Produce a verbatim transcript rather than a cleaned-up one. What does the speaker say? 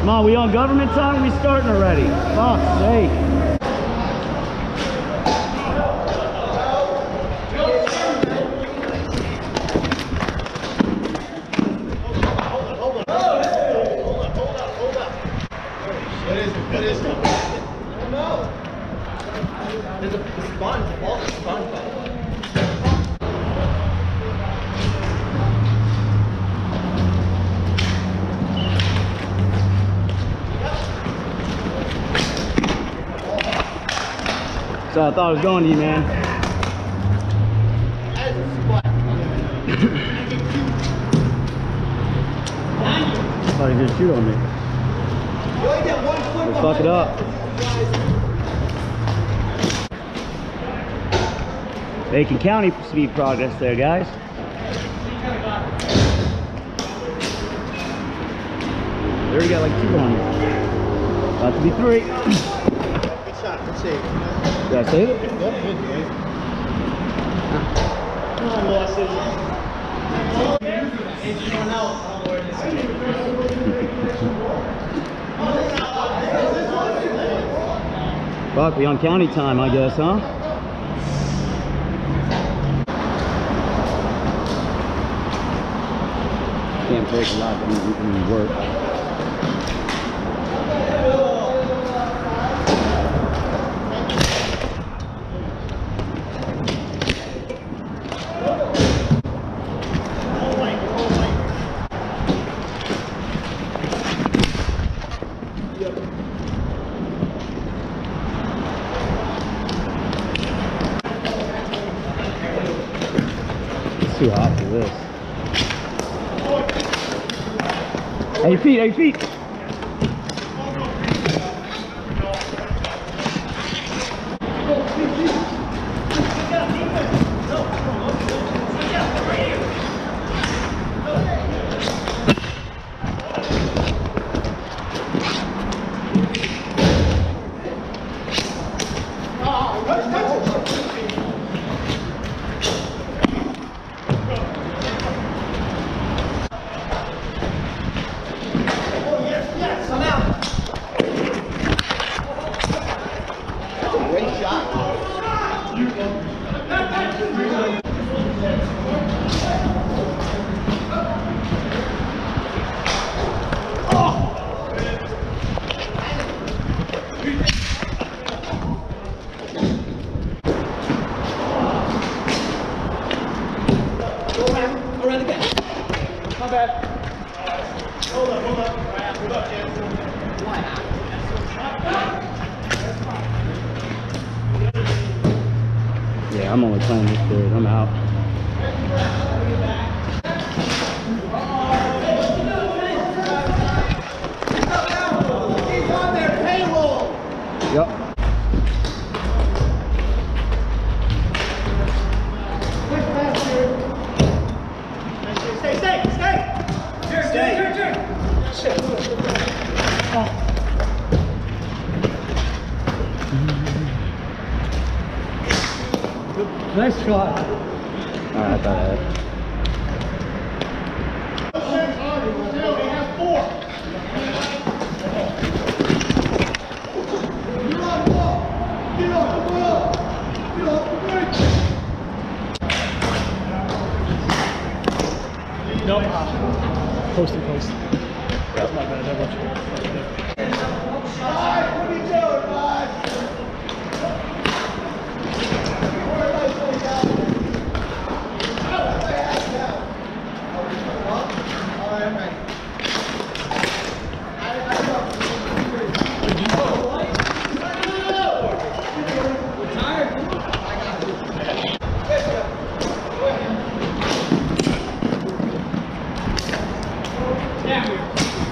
Come on, we on government time? We starting already. Fuck's sake. What is it? What is it? I don't know. There's a sponge. A ball is a sponge ball. So I thought I was going to you, man. That is a spot. Thought he was gonna shoot on me. You only get one foot Let's fuck it up. Macon County speed progress there, guys. They already got like two on here. About to be three. Good shot. Good save. Did I save it? Yep, good, boys. Come on, bosses. Fuck, we on county time, I guess, huh? Can't break a lot, but we can work. Too hot for this. Eight feet, eight feet. Yeah, I'm only playing this period. I'm out. He's on their payroll. Yep. Stay, stay, stay. Turn, stay. Turn, turn, turn. Oh. Nice shot. Alright, I thought I had. They have four. You're on the ball. Get off the ball. Get off the bench. Nope. Post and post. That's not bad, that much. Five, what are you doing, five? Yeah.